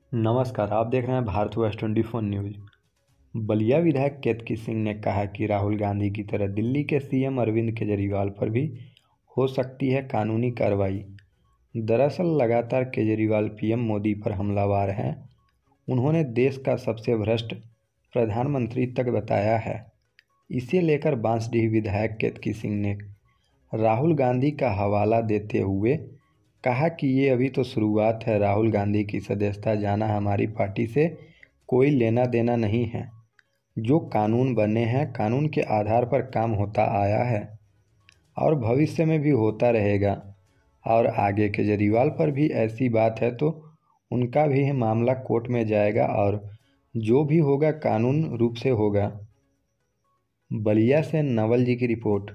नमस्कार, आप देख रहे हैं भारत वर्ष 24 न्यूज। बलिया विधायक केतकी सिंह ने कहा कि राहुल गांधी की तरह दिल्ली के सीएम अरविंद केजरीवाल पर भी हो सकती है कानूनी कार्रवाई। दरअसल लगातार केजरीवाल पीएम मोदी पर हमलावर हैं। उन्होंने देश का सबसे भ्रष्ट प्रधानमंत्री तक बताया है। इसे लेकर बांसडीह विधायक केतकी सिंह ने राहुल गांधी का हवाला देते हुए कहा कि ये अभी तो शुरुआत है। राहुल गांधी की सदस्यता जाना हमारी पार्टी से कोई लेना देना नहीं है। जो कानून बने हैं कानून के आधार पर काम होता आया है और भविष्य में भी होता रहेगा। और आगे केजरीवाल पर भी ऐसी बात है तो उनका भी मामला कोर्ट में जाएगा और जो भी होगा कानून रूप से होगा। बलिया से नवल जी की रिपोर्ट।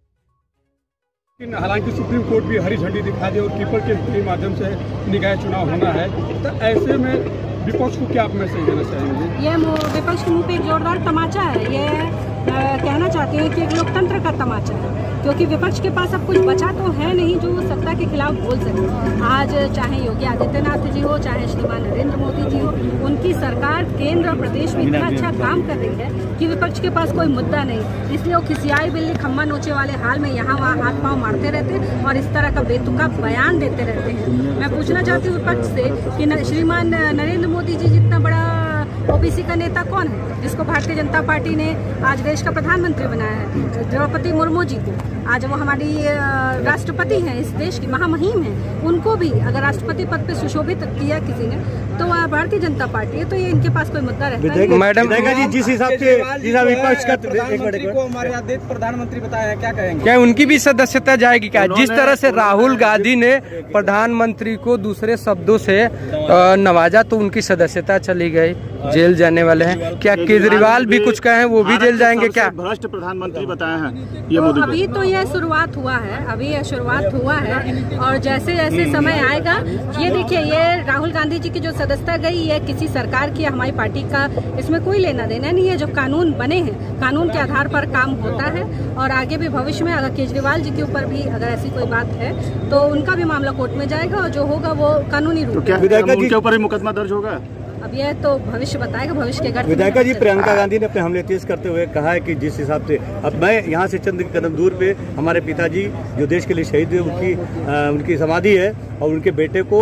हालांकि सुप्रीम कोर्ट भी हरी झंडी दिखा दी और कीपर के माध्यम से निकाय चुनाव होना है, तो ऐसे में विपक्ष को क्या आप मैसेज देना चाहेंगे? ये विपक्ष के मुंह पे एक जोरदार तमाचा है। ये कहना चाहते हैं कि एक लोकतंत्र का तमाचा है, क्योंकि विपक्ष के पास अब कुछ बचा तो है नहीं जो सत्ता के खिलाफ बोल सके। आज चाहे योगी आदित्यनाथ जी हो, चाहे श्रीमान नरेंद्र मोदी जी हो, उनकी सरकार केंद्र और प्रदेश में इतना अच्छा काम कर रही है कि विपक्ष के पास कोई मुद्दा नहीं। इसलिए वो खिसियाई बिल्ली खम्मा नोचे वाले हाल में यहाँ वहाँ हाथ पांव मारते रहते हैं और इस तरह का बेतुका बयान देते रहते हैं। मैं पूछना चाहती हूँ विपक्ष से कि श्रीमान नरेंद्र मोदी जी जितना बड़ा ओबीसी का नेता कौन है जिसको भारतीय जनता पार्टी ने आज देश का प्रधानमंत्री बनाया है? द्रौपदी मुर्मू जी को आज वो हमारी राष्ट्रपति हैं, इस देश की महामहिम हैं। उनको भी अगर राष्ट्रपति पद पे सुशोभित किया किसी ने तो वह भारतीय जनता पार्टी है, तो ये इनके पास कोई मुद्दा रहता है। मैडम जी जिस हिसाब से विपक्ष का प्रधानमंत्री बताया है, क्या कहेंगे? क्या उनकी भी सदस्यता जाएगी? क्या जिस तरह से राहुल गांधी ने प्रधानमंत्री को दूसरे शब्दों से नवाजा तो उनकी सदस्यता चली गई, जेल जाने वाले हैं। क्या केजरीवाल भी कुछ कहे वो भी जेल जाएंगे? क्या भ्रष्ट प्रधानमंत्री बताया है ये मोदी? अभी तो यह शुरुआत हुआ है, अभी यह शुरुआत हुआ है और जैसे जैसे समय आएगा, ये देखिए ये राहुल गांधी जी की जो सदस्यता गई ये किसी सरकार की हमारी पार्टी का इसमें कोई लेना देना नहीं है। जो कानून बने हैं कानून के आधार पर काम होता है और आगे भी भविष्य में अगर केजरीवाल जी के ऊपर भी अगर ऐसी कोई बात है तो उनका भी मामला कोर्ट में जाएगा और जो होगा वो कानूनी रूप में। उनके ऊपर भी मुकदमा दर्ज होगा? अब यह तो भविष्य बताएगा, भविष्य के गर्भ। विधायिका जी, प्रियंका गांधी ने अपने हमले तेज करते हुए कहा है कि जिस हिसाब से अब मैं यहाँ से चंद कदम दूर पे हमारे पिताजी जो देश के लिए शहीद हुए उनकी समाधि है और उनके बेटे को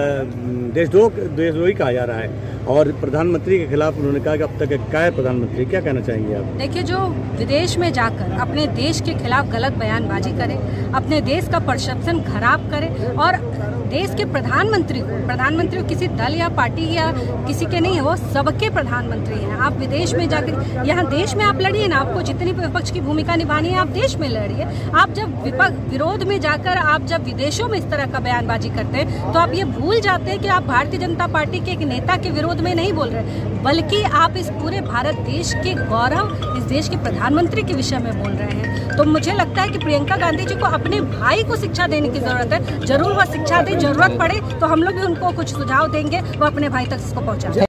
देशद्रोही कहा जा रहा है और प्रधानमंत्री के खिलाफ उन्होंने कहा कि अब तक एक कायर प्रधानमंत्री। क्या कहना चाहेंगे आप? देखिए, जो विदेश में जाकर अपने देश के खिलाफ गलत बयानबाजी करे, अपने देश का परसेप्शन खराब करे और देश के प्रधानमंत्री किसी दल या पार्टी या किसी के नहीं है, वो सबके प्रधानमंत्री हैं। आप विदेश में जाकर यहाँ देश में आप लड़िए ना, आपको जितनी विपक्ष की भूमिका निभानी है आप देश में लड़िए। आप जब विरोध में जाकर आप जब विदेशों में इस तरह का बयानबाजी करते हैं तो आप ये भूल जाते हैं कि आप भारतीय जनता पार्टी के एक नेता के विरोध में नहीं बोल रहे, बल्कि आप इस पूरे भारत देश के गौरव, इस देश के प्रधानमंत्री के विषय में बोल रहे हैं। तो मुझे लगता है कि प्रियंका गांधी जी को अपने भाई को शिक्षा देने की जरूरत है। जरूर वह शिक्षा दे, जरूरत पड़े तो हम लोग भी उनको कुछ सुझाव देंगे, वो अपने भाई तक इसको पहुंचाएं।